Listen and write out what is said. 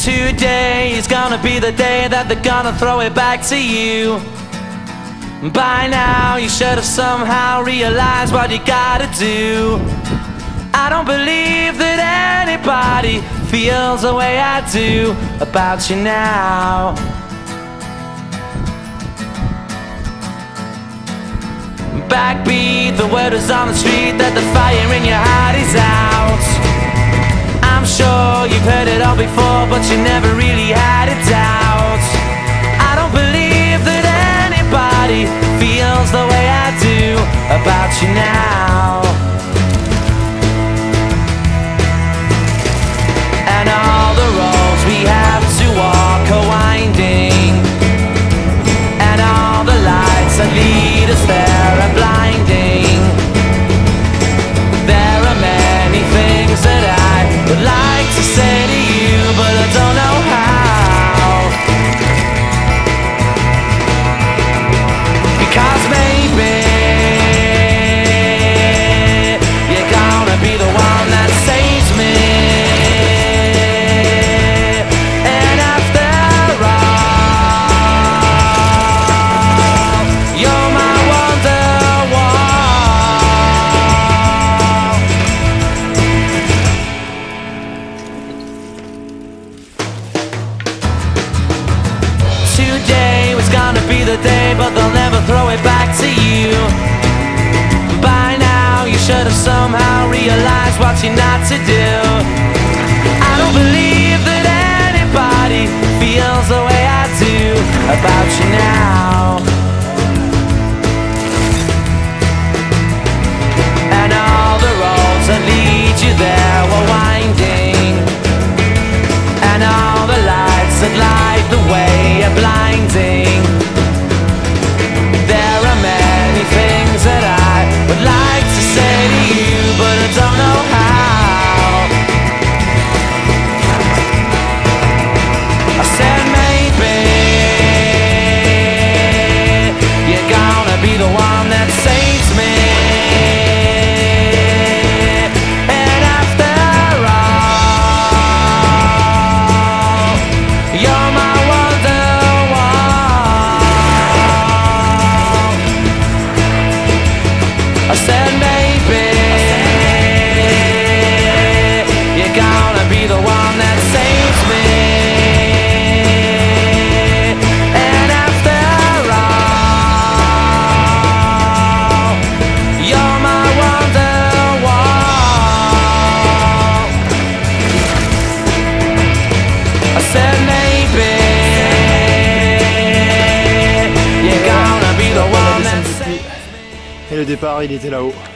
Today is gonna be the day that they're gonna throw it back to you. By now you should have somehow realized what you gotta do. I don't believe that anybody feels the way I do about you now. Backbeat, the word is on the street that the fire in your heart is out. I'm sure you've heard it all before, but you never really had a doubt. I don't believe that anybody feels the way I do about you now. And all the roads we have to walk are winding, and all the lights that lead us there are blinding. There are many things that I would like to say to you, but I don't know how. Because maybe you're gonna be the one that saves me. And after all, you're my Today was gonna be the day, but they'll never throw it back to you. By now you should have somehow realized what you're not to do. I don't believe that anybody feels the way I do about you now. And all the roads that lead you there were winding, and all the lights that light the way are blinding. There are many things that I would like to say to you, but I don't know how. I said maybe you're gonna be the one that saves me. And after all, you're my I said maybe you're gonna be the one that saves me. And after all, you're my Wonderwall. I said maybe you're gonna be the one that saves me. Et le départ, il était là-haut.